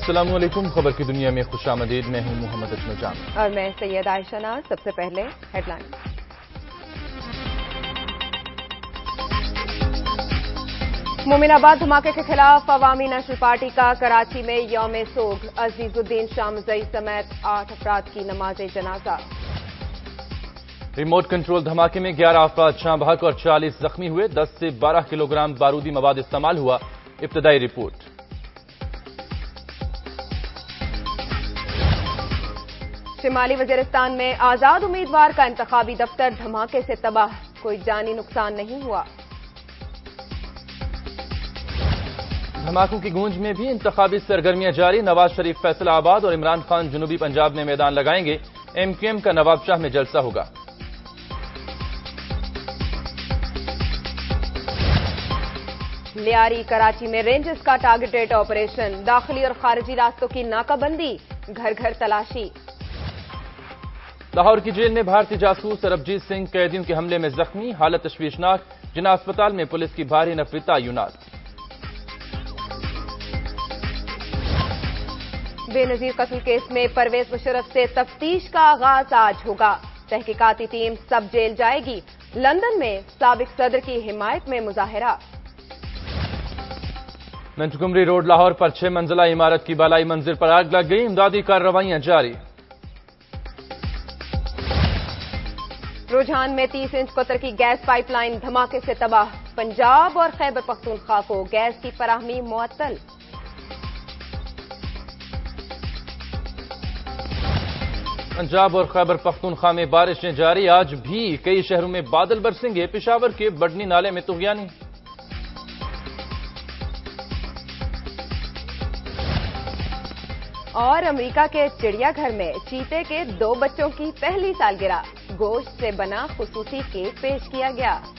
السلام علیکم۔ خبر کی دنیا میں خوش آمدید۔ میں ہوں محمد اجمل جان اور میں سید عائشہ ناز۔ سب سے پہلے ہیڈ لائن۔ مومن آباد دھماکے کے خلاف عوامی نیشنل پارٹی کا کراچی میں یوم سوگ۔ عزیز الدین شاہ مزئی سمیت 8 افراد کی نماز جنازہ۔ ریموٹ کنٹرول دھماکے میں 11 افراد جاں بحق اور 40 زخمی ہوئے۔ 10 سے 12 کلو گرام بارودی مواد استعمال ہوا۔ ابتدائی رپورٹ۔ شمالی وزیرستان میں آزاد امیدوار کا انتخابی دفتر دھماکے سے تباہ۔ کوئی جانی نقصان نہیں ہوا۔ دھماکوں کی گونج میں بھی انتخابی سرگرمیاں جاری۔ نواز شریف فیصلہ آباد اور عمران خان جنوبی پنجاب میں میدان لگائیں گے۔ ایم کیو ایم کا نواب شاہ میں جلسہ ہوگا۔ لیاری کراچی میں رینجز کا ٹارگیٹڈ آپریشن۔ داخلی اور خارجی راستوں کی ناکہ بندی، گھر گھر تلاشی۔ لاہور کی جیل میں بھارتی جاسوس سربجیت سنگھ قیدیوں کے حملے میں زخمی، حالت تشویشناک۔ جناح اسپتال میں پولیس کی بھاری نفری تعینات۔ بے نظیر قتل کیس میں پرویز مشرف سے تفتیش کا آغاز آج ہوگا۔ تحقیقاتی ٹیم سب جیل جائے گی۔ لندن میں سابق صدر کی حمایت میں مظاہرہ۔ منٹگمری روڈ لاہور پر 6 منزلہ عمارت کی بالائی منزل پر آگ لگ گئی۔ امدادی کارروائیاں جاری۔ رجحان میں 30 انچ قطر کی گیس پائپ لائن دھماکے سے تباہ۔ پنجاب اور خیبر پختونخوا کو گیس کی فراہمی معطل۔ پنجاب اور خیبر پختونخوا میں بارشیں جاری۔ آج بھی کئی شہروں میں بادل برسیں گے۔ پشاور کے بڑنی نالے میں طغیانی۔ اور امریکہ کے چڑیا گھر میں چیتے کے 2 بچوں کی پہلی سالگرہ۔ گوشت سے بنا خصوصی کیک پیش کیا گیا۔